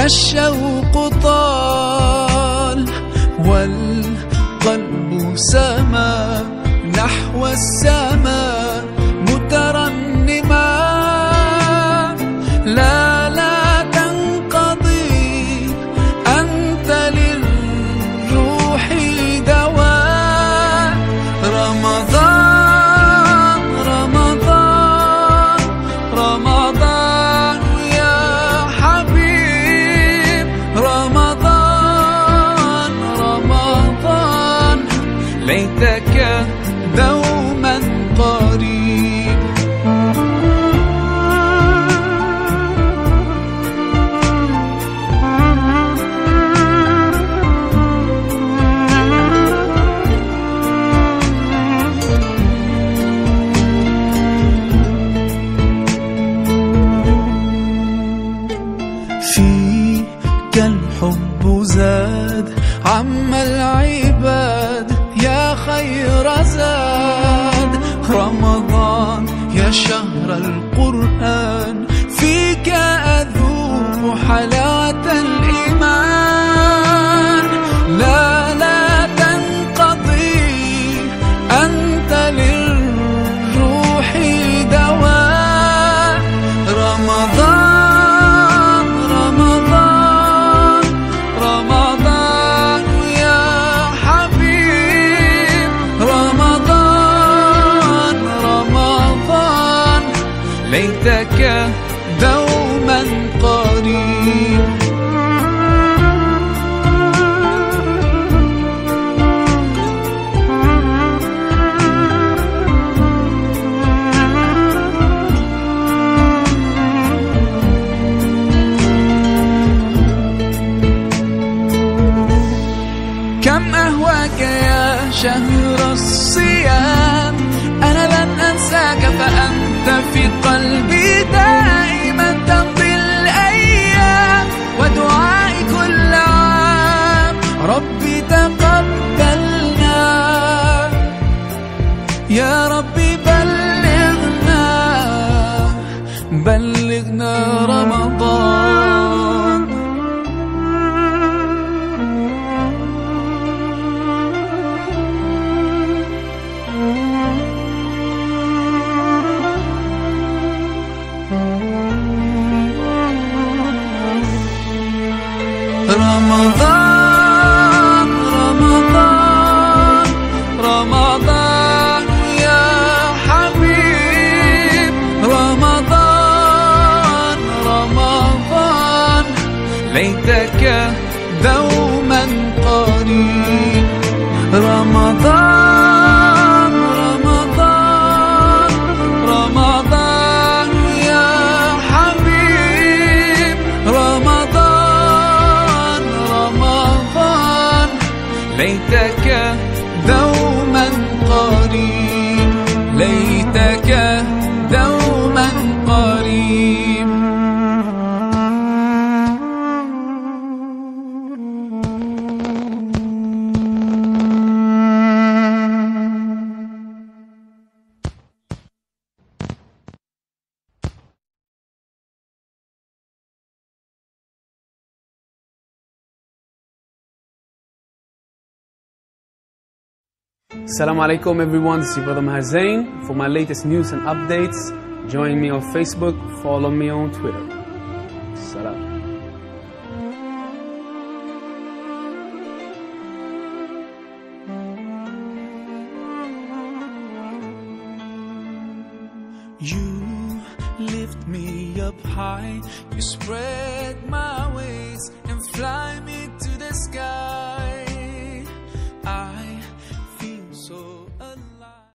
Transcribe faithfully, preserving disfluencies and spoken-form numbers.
الشوق طال والقلب سما نحو السماء مترنما. لا لا تنقضي أنت للروح دواء. رمضان رمضان رمضان يا حبيب. رمضان رمضان ليتك دوما قريب. فيك الحب زاد عم العباد يا خير زاد. رمضان يا شهر القرآن فيك أذوق حلاوة الإيمان. لا لا تنقضي أنت للروح دواء. رمضان رمضان رمضان يا حبيب. رمضان رمضان ليتك دوما قريب. كم أهواك يا شهر الصيام. أنا لن أنساك فأنت في قلبي دائما تمضي الأيام. ودعائي كل عام ربي تقبلنا. يا ربي بلغنا بلغنا رمضان. رمضان رمضان رمضان يا حبيب. رمضان رمضان ليتك دوما قريب. رمضان رمضان رمضان يا حبيب. رمضان رمضان ليتك دوما قريب. ليتك دوما قريب. Assalamu alaikum everyone, this is your brother Maher Zain. For my latest news and updates, join me on Facebook, follow me on Twitter. Salam. You lift me up high, you spread my